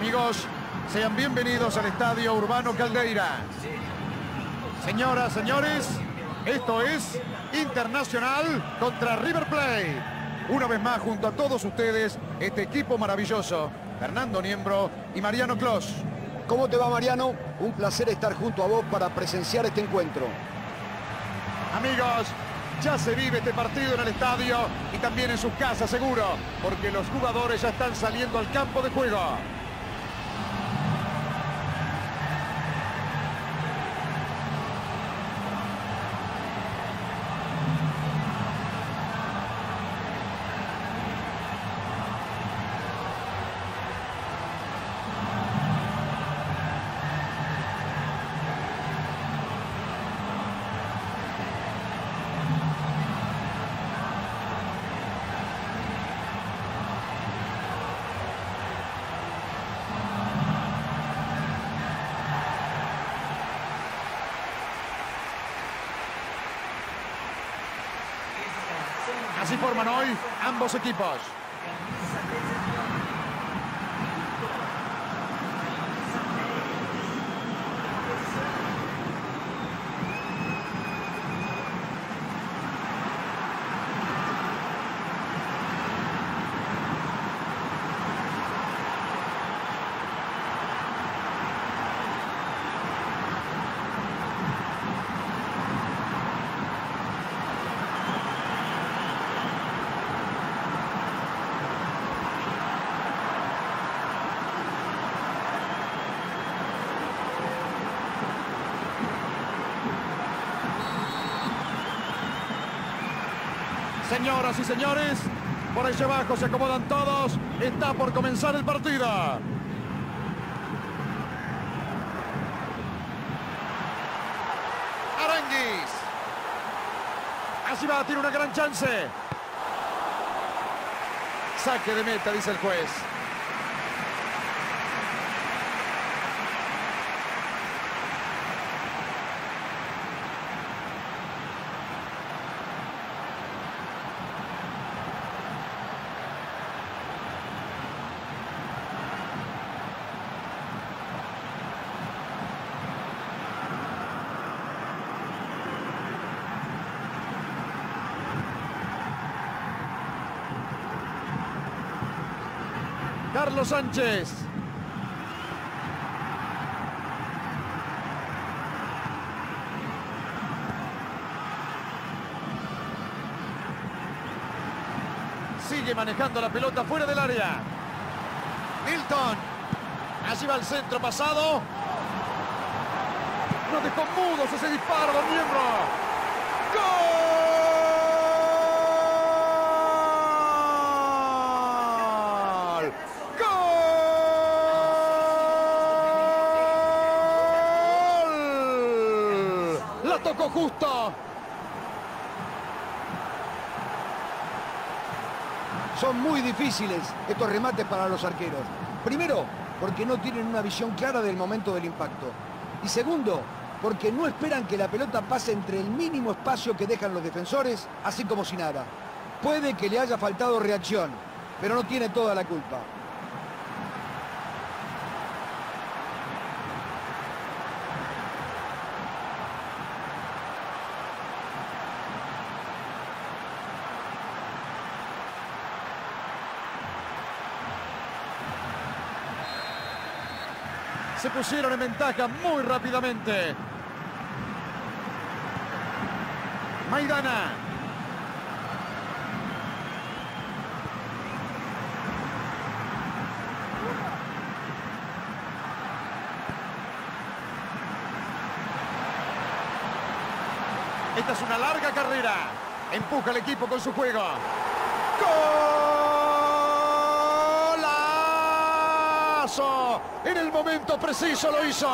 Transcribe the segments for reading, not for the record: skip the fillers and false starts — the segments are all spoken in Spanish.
Amigos, sean bienvenidos al Estadio Urbano Caldeira. Señoras, señores, esto es Internacional contra River Plate. Una vez más, junto a todos ustedes, este equipo maravilloso, Fernando Niembro y Mariano Clos. ¿Cómo te va, Mariano? Un placer estar junto a vos para presenciar este encuentro. Amigos, ya se vive este partido en el estadio y también en sus casas, seguro, porque los jugadores ya están saliendo al campo de juego. Así forman hoy ambos equipos. Señoras y señores, por allá abajo se acomodan todos. Está por comenzar el partido. Aranguis. Así va, tiene una gran chance. Saque de meta, dice el juez. Carlos Sánchez. Sigue manejando la pelota fuera del área. Milton. Allí va el centro pasado. No dejó mudos ese disparo de Niembro. ¡Gol! Tocó justo. Son muy difíciles estos remates para los arqueros. Primero, porque no tienen una visión clara del momento del impacto. Y segundo, porque no esperan que la pelota pase entre el mínimo espacio que dejan los defensores, así como si nada. Puede que le haya faltado reacción, pero no tiene toda la culpa. Se pusieron en ventaja muy rápidamente. Maidana. Esta es una larga carrera. Empuja el equipo con su juego. ¡Golazo! En el momento preciso lo hizo.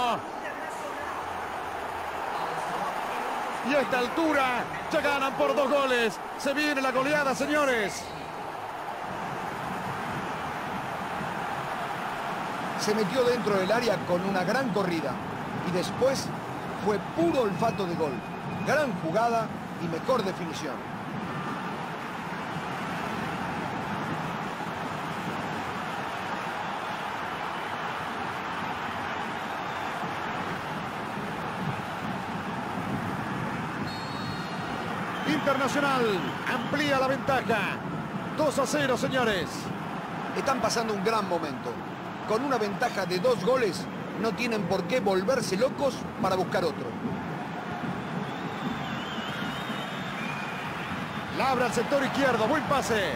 Y a esta altura ya ganan por 2 goles. Se viene la goleada, señores. Se metió dentro del área con una gran corrida. Y después fue puro olfato de gol. Gran jugada y mejor definición. Internacional amplía la ventaja. 2-0, señores. Están pasando un gran momento. Con una ventaja de 2 goles, no tienen por qué volverse locos para buscar otro. La abre al sector izquierdo. Buen pase.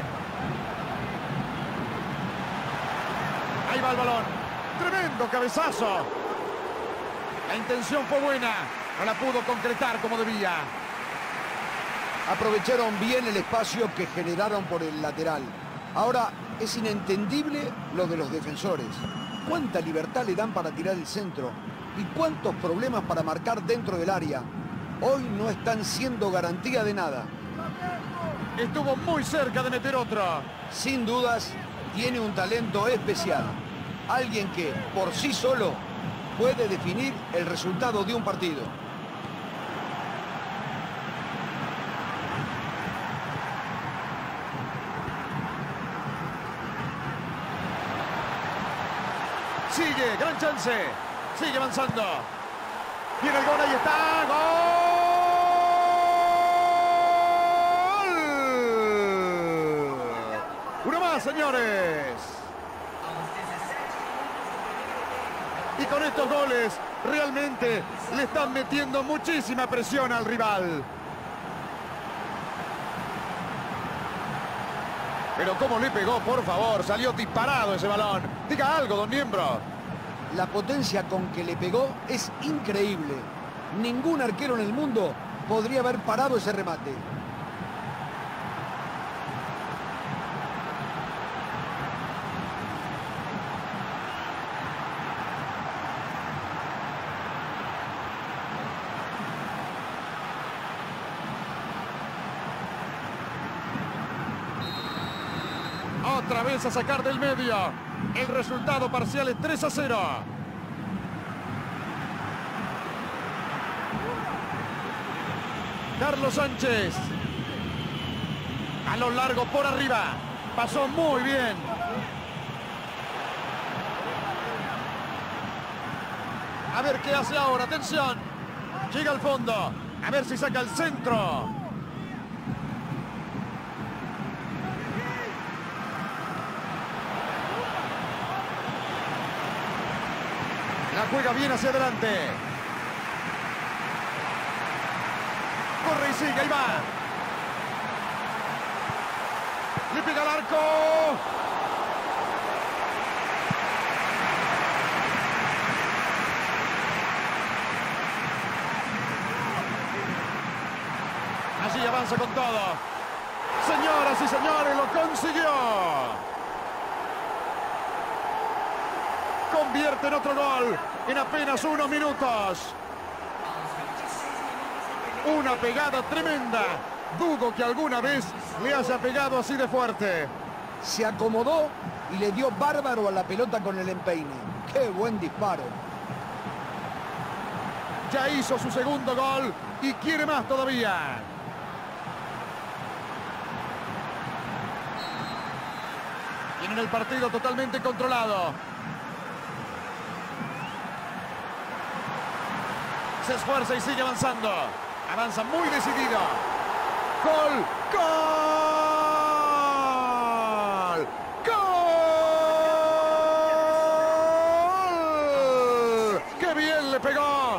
Ahí va el balón. Tremendo cabezazo. La intención fue buena. No la pudo concretar como debía. Aprovecharon bien el espacio que generaron por el lateral. Ahora es inentendible lo de los defensores. Cuánta libertad le dan para tirar el centro y cuántos problemas para marcar dentro del área. Hoy no están siendo garantía de nada. Estuvo muy cerca de meter otro. Sin dudas, tiene un talento especial. Alguien que, por sí solo, puede definir el resultado de un partido. Sigue, gran chance. Sigue avanzando. Viene el gol, ahí está. ¡Gol! Uno más, señores. Y con estos goles, realmente le están metiendo muchísima presión al rival. Pero cómo le pegó, por favor. Salió disparado ese balón. Diga algo, don Miembro. La potencia con que le pegó es increíble. Ningún arquero en el mundo podría haber parado ese remate. Otra vez a sacar del medio. El resultado parcial es 3-0. Carlos Sánchez. A lo largo por arriba. Pasó muy bien. A ver qué hace ahora. Atención. Llega al fondo. A ver si saca el centro. La juega bien hacia adelante. Corre y sigue, ahí va. Le pega al arco. Allí avanza con todo. Señoras y señores, lo consiguió. Convierte en otro gol en apenas unos minutos. Una pegada tremenda. Dudo que alguna vez le haya pegado así de fuerte. Se acomodó y le dio bárbaro a la pelota con el empeine. ¡Qué buen disparo! Ya hizo su segundo gol y quiere más todavía. Tienen el partido totalmente controlado. Se esfuerza y sigue avanzando. Avanza muy decidido. ¡Gol! ¡Gol! ¡Gol! ¡Qué bien le pegó!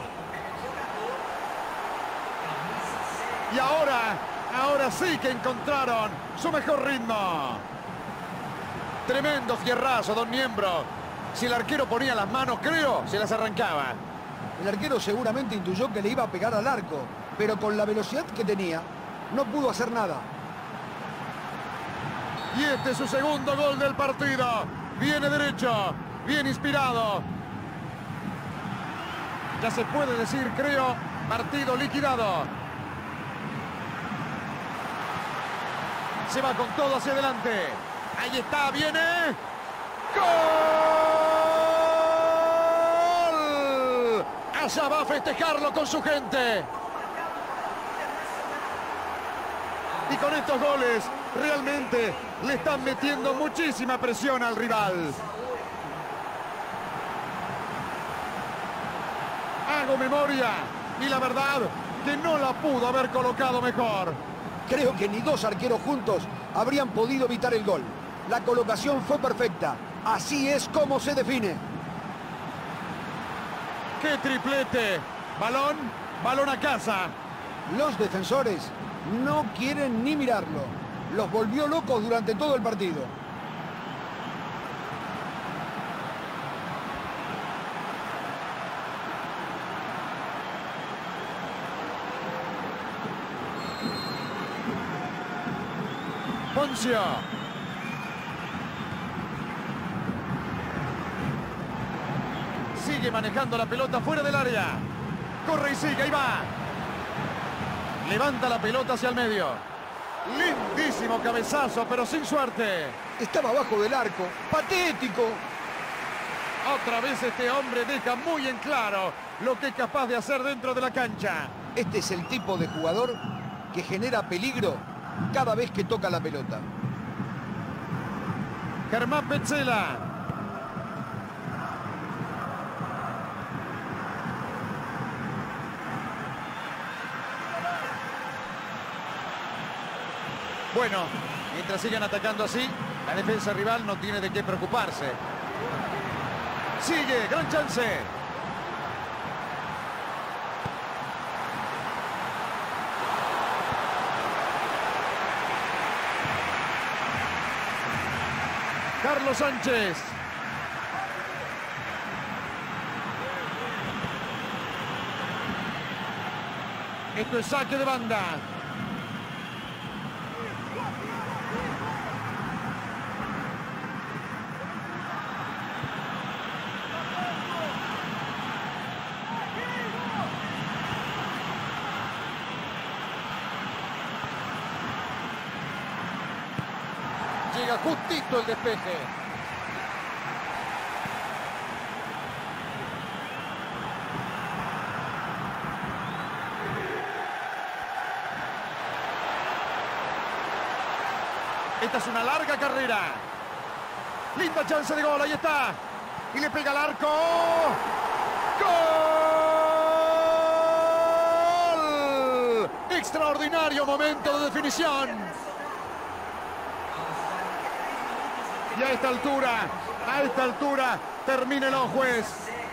Y ahora sí que encontraron su mejor ritmo. Tremendo fierrazo, don Miembro. Si el arquero ponía las manos, creo, se las arrancaba. El arquero seguramente intuyó que le iba a pegar al arco, pero con la velocidad que tenía, no pudo hacer nada. Y este es su segundo gol del partido. Viene derecho, bien inspirado. Ya se puede decir, creo, partido liquidado. Se va con todo hacia adelante. Ahí está, viene. ¡Gol! Allá va a festejarlo con su gente. Y con estos goles realmente le están metiendo muchísima presión al rival. Hago memoria y la verdad que no la pudo haber colocado mejor. Creo que ni dos arqueros juntos habrían podido evitar el gol. La colocación fue perfecta. Así es como se define. ¡Qué triplete! Balón a casa. Los defensores no quieren ni mirarlo. Los volvió locos durante todo el partido. Poncio. Sigue manejando la pelota fuera del área. Corre y sigue, ahí va. Levanta la pelota hacia el medio. Lindísimo cabezazo, pero sin suerte. Estaba abajo del arco. ¡Patético! Otra vez este hombre deja muy en claro lo que es capaz de hacer dentro de la cancha. Este es el tipo de jugador que genera peligro cada vez que toca la pelota. Germán Petzela. Bueno, mientras sigan atacando así, la defensa rival no tiene de qué preocuparse. Sigue, gran chance. Carlos Sánchez. Esto es saque de banda. Llega justito el despeje. Esta es una larga carrera. Linda chance de gol, ahí está. Y le pega al arco. ¡Gol! Extraordinario momento de definición. Y a esta altura, termínelo, juez.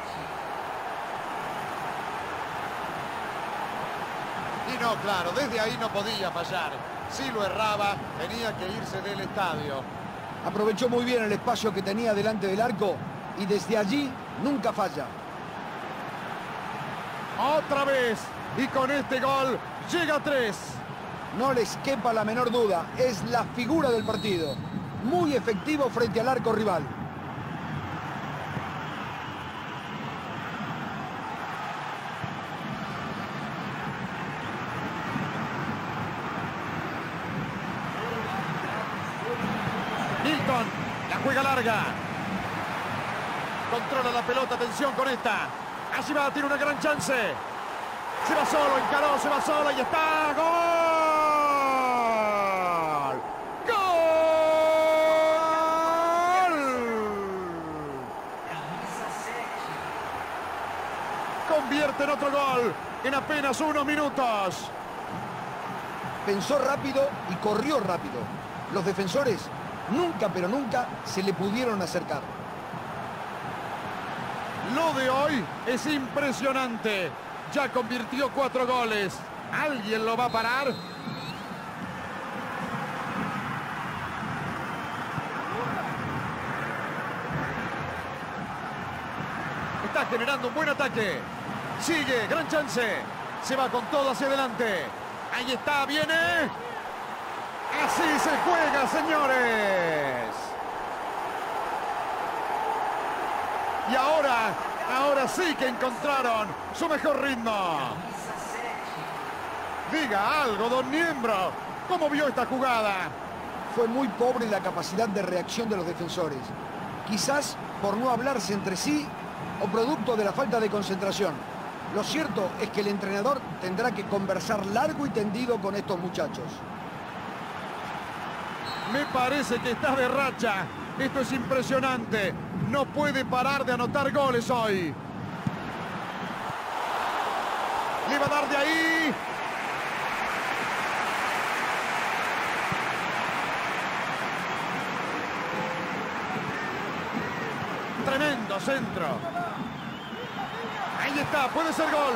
Y no, claro, desde ahí no podía fallar. Si lo erraba, tenía que irse del estadio. Aprovechó muy bien el espacio que tenía delante del arco y desde allí nunca falla. Otra vez, y con este gol llega a 3. No les quepa la menor duda, es la figura del partido. Muy efectivo frente al arco rival. Milton, la juega larga. Controla la pelota, atención con esta. Allí va, tiene una gran chance. Se va solo, encaró, se va solo y está. ¡Gol! Convierte en otro gol en apenas unos minutos. Pensó rápido y corrió rápido. Los defensores nunca, pero nunca se le pudieron acercar. Lo de hoy es impresionante. Ya convirtió 4 goles. ¿Alguien lo va a parar? Está generando un buen ataque. Sigue, gran chance. Se va con todo hacia adelante. Ahí está, viene. Así se juega, señores. Y ahora sí que encontraron su mejor ritmo. Diga algo, don Niembro. ¿Cómo vio esta jugada? Fue muy pobre la capacidad de reacción de los defensores. Quizás por no hablarse entre sí o producto de la falta de concentración. Lo cierto es que el entrenador tendrá que conversar largo y tendido con estos muchachos. Me parece que está de racha. Esto es impresionante. No puede parar de anotar goles hoy. Le va a dar de ahí. Tremendo centro. Ahí está, puede ser gol.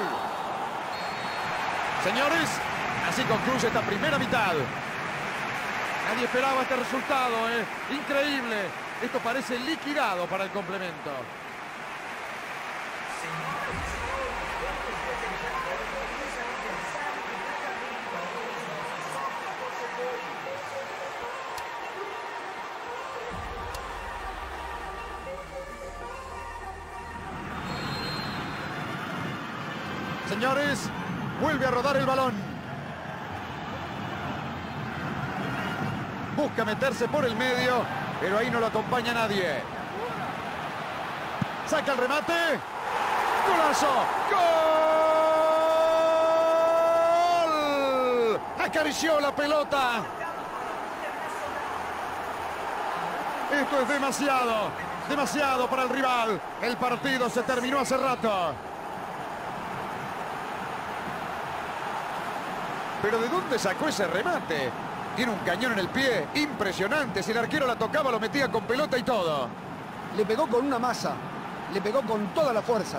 Señores, así concluye esta primera mitad. Nadie esperaba este resultado, ¿eh? Increíble. Esto parece liquidado para el complemento. Señores, vuelve a rodar el balón. Busca meterse por el medio, pero ahí no lo acompaña nadie. Saca el remate. ¡Golazo! ¡Gol! Acarició la pelota. Esto es demasiado. Demasiado para el rival. El partido se terminó hace rato. ¿Pero de dónde sacó ese remate? Tiene un cañón en el pie, impresionante. Si el arquero la tocaba, lo metía con pelota y todo. Le pegó con una masa, le pegó con todas las fuerzas.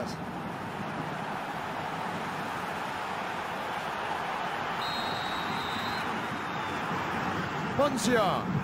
Poncio.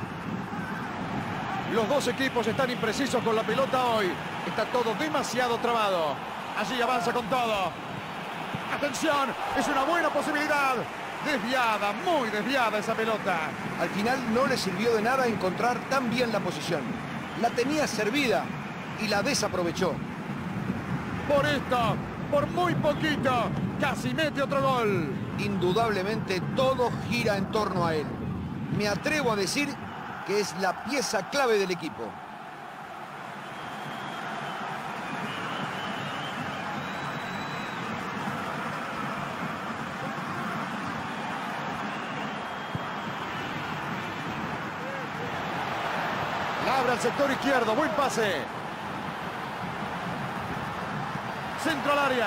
Los dos equipos están imprecisos con la pelota hoy. Está todo demasiado trabado. Allí avanza con todo. ¡Atención! Es una buena posibilidad. Desviada, muy desviada esa pelota. Al final no le sirvió de nada encontrar tan bien la posición. La tenía servida y la desaprovechó. Por esto, por muy poquito, casi mete otro gol. Indudablemente todo gira en torno a él. Me atrevo a decir que es la pieza clave del equipo. Abre al sector izquierdo, buen pase. Centro al área.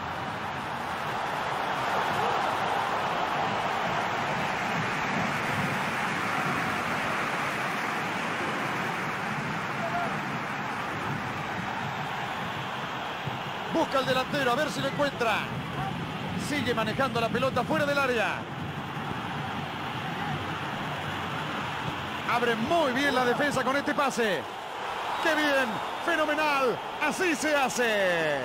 Busca al delantero, a ver si lo encuentra. Sigue manejando la pelota fuera del área. Abre muy bien la defensa con este pase. ¡Qué bien! ¡Fenomenal! ¡Así se hace!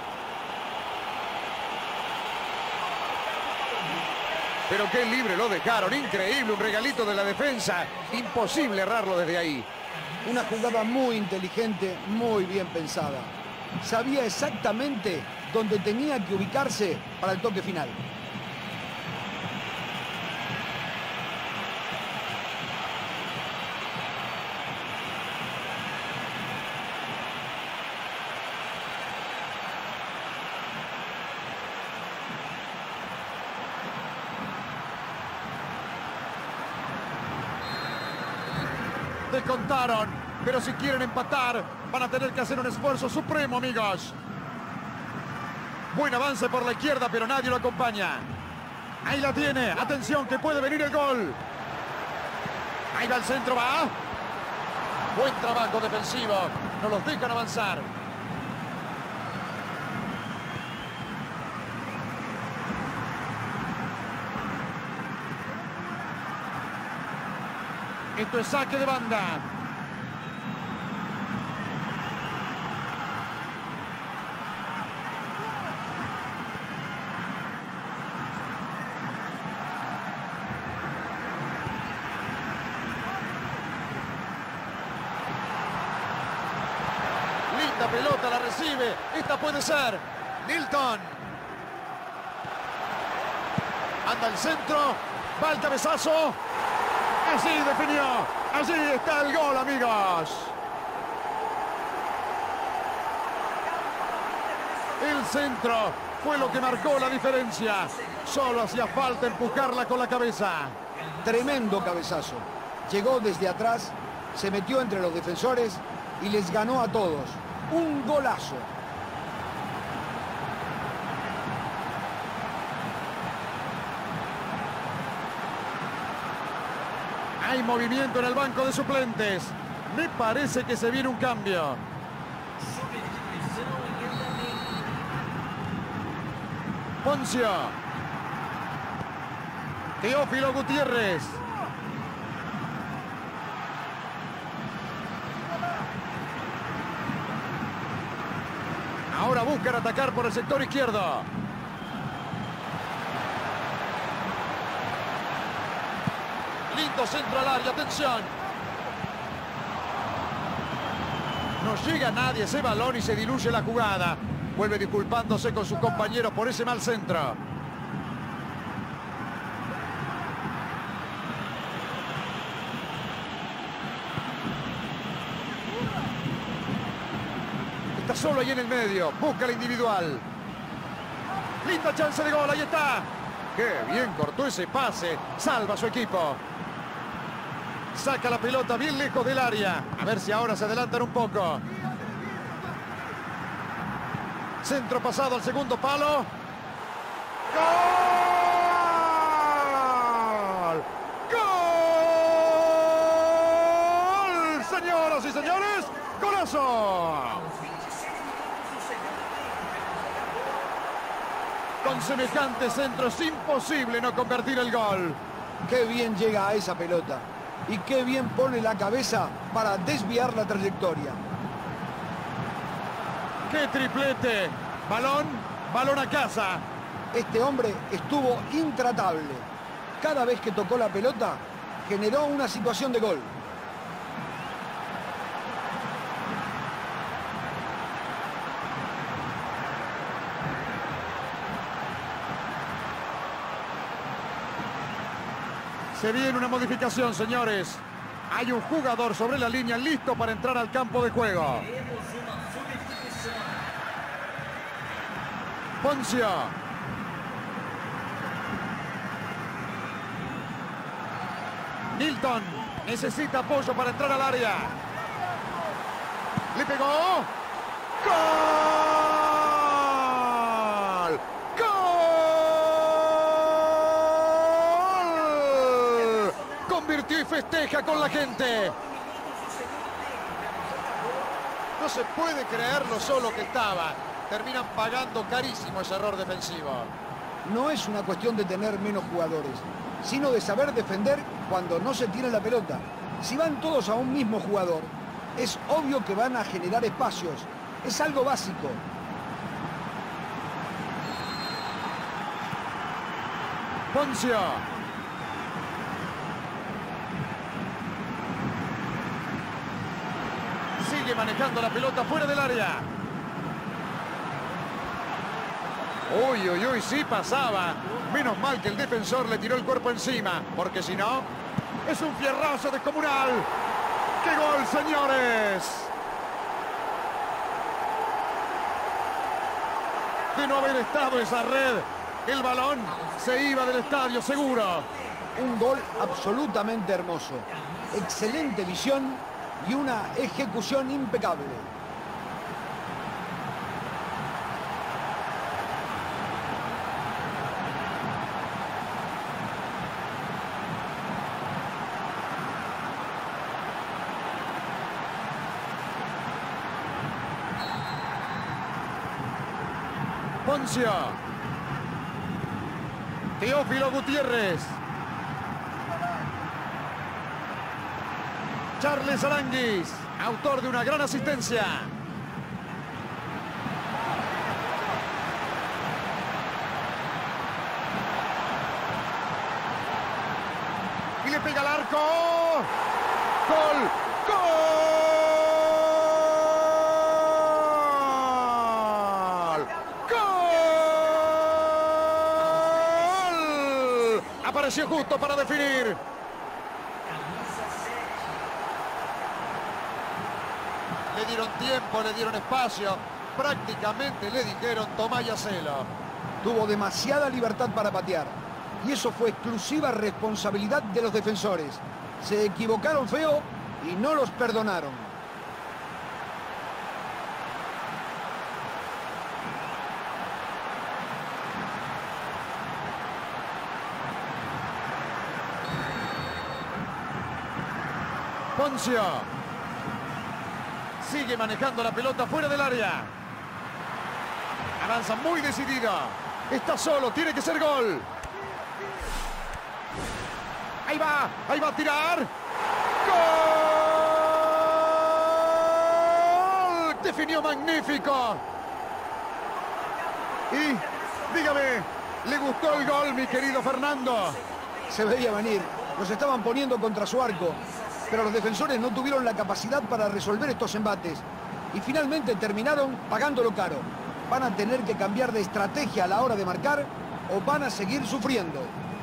Pero qué libre lo dejaron. Increíble, un regalito de la defensa. Imposible errarlo desde ahí. Una jugada muy inteligente, muy bien pensada. Sabía exactamente dónde tenía que ubicarse para el toque final. Descontaron, pero si quieren empatar, van a tener que hacer un esfuerzo supremo, amigos. Buen avance por la izquierda, pero nadie lo acompaña. Ahí la tiene, atención que puede venir el gol. Ahí va el centro, va. Buen trabajo defensivo, no los dejan avanzar. Esto es saque de banda. Linda pelota, la recibe. Esta puede ser. Nilton. Anda el centro. Va el cabezazo. Así definió. Allí está el gol, amigos. El centro fue lo que marcó la diferencia. Solo hacía falta empujarla con la cabeza. Tremendo cabezazo. Llegó desde atrás, se metió entre los defensores y les ganó a todos. Un golazo. Hay movimiento en el banco de suplentes. Me parece que se viene un cambio. Poncio. Teófilo Gutiérrez. Ahora buscan atacar por el sector izquierdo. Lindo centro al área, atención. No llega nadie ese balón y se diluye la jugada. Vuelve disculpándose con sus compañeros por ese mal centro. Está solo ahí en el medio. Busca la individual. Linda chance de gol. Ahí está. Qué bien cortó ese pase. Salva a su equipo. Saca la pelota bien lejos del área. A ver si ahora se adelantan un poco. Centro pasado al segundo palo. ¡Gol! ¡Gol! Señoras y señores, ¡golazo! Con semejante centro es imposible no convertir el gol. Qué bien llega a esa pelota. Y qué bien pone la cabeza para desviar la trayectoria. ¡Qué triplete! Balón a casa. Este hombre estuvo intratable. Cada vez que tocó la pelota, generó una situación de gol. Se viene una modificación, señores. Hay un jugador sobre la línea listo para entrar al campo de juego. Poncio. Nilton necesita apoyo para entrar al área. Le pegó. ¡Gol! ¡Gol! Convirtió y festeja con la gente. No se puede creer lo solo que estaba. Terminan pagando carísimo ese error defensivo. No es una cuestión de tener menos jugadores, sino de saber defender cuando no se tiene la pelota. Si van todos a un mismo jugador, es obvio que van a generar espacios. Es algo básico. Poncio. Sigue manejando la pelota fuera del área. Uy, uy, uy, sí pasaba. Menos mal que el defensor le tiró el cuerpo encima, porque si no, es un fierrazo descomunal. ¡Qué gol, señores! De no haber estado esa red, el balón se iba del estadio seguro. Un gol absolutamente hermoso. Excelente visión y una ejecución impecable. Poncio. Teófilo Gutiérrez. Charles Aranguis, autor de una gran asistencia. Y le pega al arco. ¡Gol! ¡Gol! Apareció justo para definir. Le dieron tiempo, le dieron espacio. Prácticamente le dijeron, tomá y hacelo. Tuvo demasiada libertad para patear. Y eso fue exclusiva responsabilidad de los defensores. Se equivocaron feo y no los perdonaron. Poncio. Sigue manejando la pelota fuera del área. Avanza muy decidido. Está solo, tiene que ser gol. Ahí va a tirar. ¡Gol! Definió magnífico. Y, dígame, ¿le gustó el gol, mi querido Fernando? Se veía venir. Los estaban poniendo contra su arco. Pero los defensores no tuvieron la capacidad para resolver estos embates. Y finalmente terminaron pagándolo caro. Van a tener que cambiar de estrategia a la hora de marcar o van a seguir sufriendo.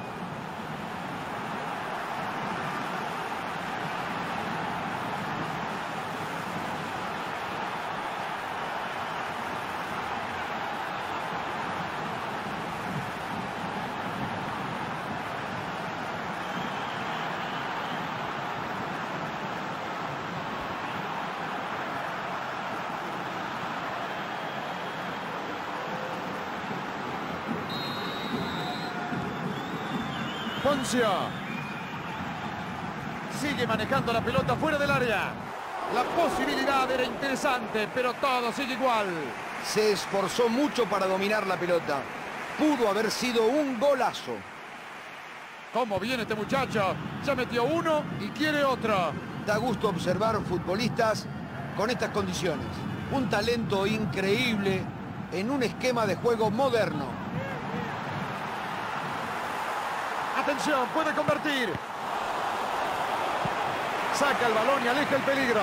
Poncio. Sigue manejando la pelota fuera del área. La posibilidad era interesante, pero todo sigue igual. Se esforzó mucho para dominar la pelota. Pudo haber sido un golazo. ¿Cómo viene este muchacho? Ya metió uno y quiere otro. Da gusto observar futbolistas con estas condiciones. Un talento increíble en un esquema de juego moderno. Atención, puede convertir. Saca el balón y aleja el peligro.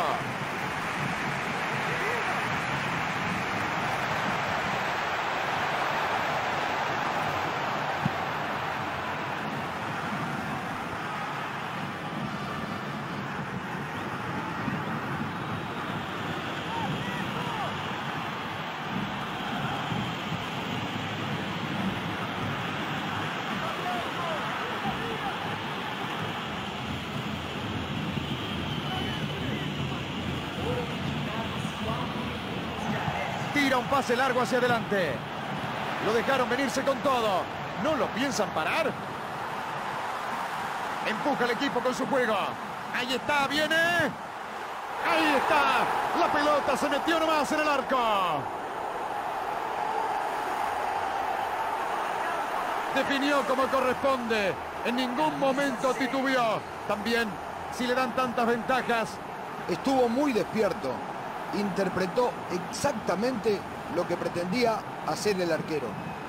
Tira un pase largo hacia adelante. Lo dejaron venirse con todo. ¿No lo piensan parar? Empuja el equipo con su juego. Ahí está, viene. Ahí está. La pelota se metió nomás en el arco. Definió como corresponde. En ningún momento titubeó. También, si le dan tantas ventajas. Estuvo muy despierto. Interpretó exactamente lo que pretendía hacer el arquero.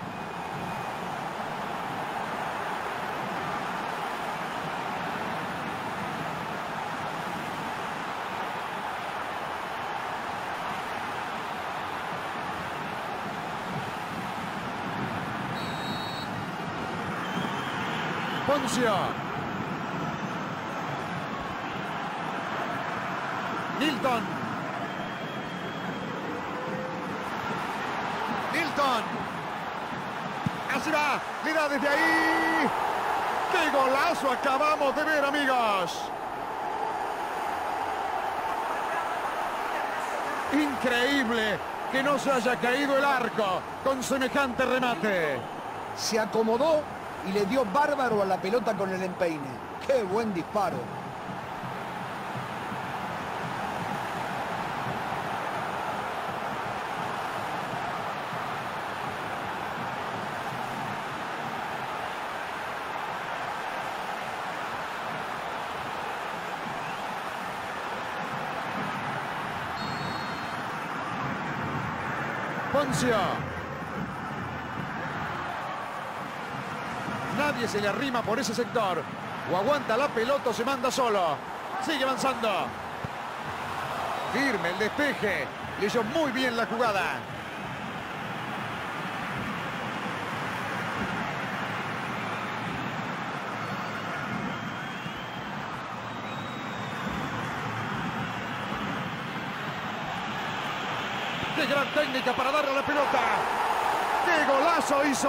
Poncio. Nilton. Así va, le da desde ahí. ¡Qué golazo acabamos de ver, amigos! Increíble que no se haya caído el arco con semejante remate. Se acomodó y le dio bárbaro a la pelota con el empeine. ¡Qué buen disparo! Poncio. Nadie se le arrima por ese sector. O aguanta la pelota o se manda solo. Sigue avanzando. Firme el despeje. Leyó muy bien la jugada. ¡Qué gran técnica para darle a la pelota! ¡Qué golazo hizo!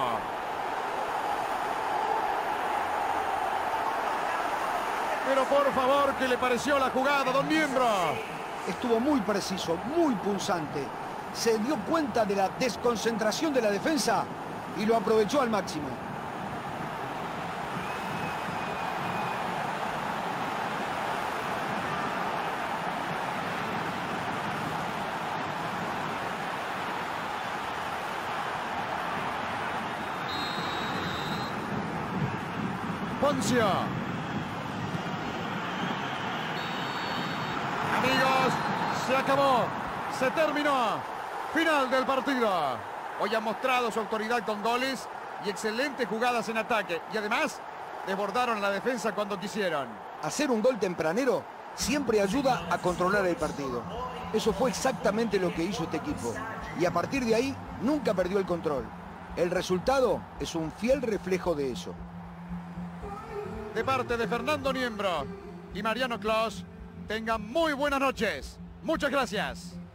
Pero por favor, ¿qué le pareció la jugada, don Miembro? Estuvo muy preciso, muy punzante. Se dio cuenta de la desconcentración de la defensa y lo aprovechó al máximo. Asensio. Amigos, se acabó. Se terminó. Final del partido. Hoy han mostrado su autoridad con goles y excelentes jugadas en ataque. Y además, desbordaron la defensa cuando quisieron. Hacer un gol tempranero siempre ayuda a controlar el partido. Eso fue exactamente lo que hizo este equipo. Y a partir de ahí, nunca perdió el control. El resultado es un fiel reflejo de eso. De parte de Fernando Niembro y Mariano Clos, tengan muy buenas noches. Muchas gracias.